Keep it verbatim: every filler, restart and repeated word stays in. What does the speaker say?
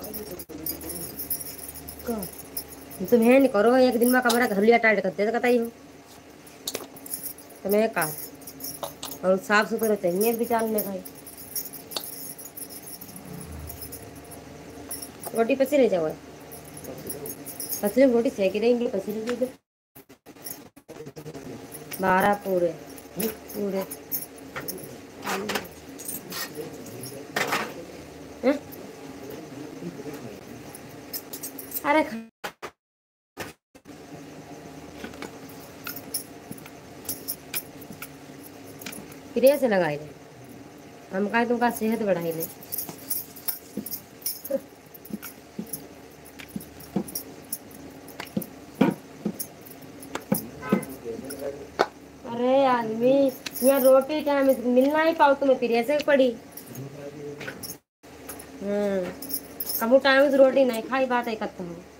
तुम है नहीं करो एक दिन में कमरा घर लिया टाइट करते तो कताई हो तुम्हें का और साफ सुथरा चाहिए विचार में भाई रोटी पसी नहीं जाओ पसली रोटी सेकी रहेंगी पसी नहीं बारह पूरे पूरे है? अरे प्रिय से लगाई ले हम कहा तुमका सेहत बढ़ाई ले अरे आदमी यहाँ रोटी टाइम मिलना ही पाओ तुम्हें प्रिय से पड़ी हम्म कबू टाइम से रोटी नहीं खाई बात है करता हूँ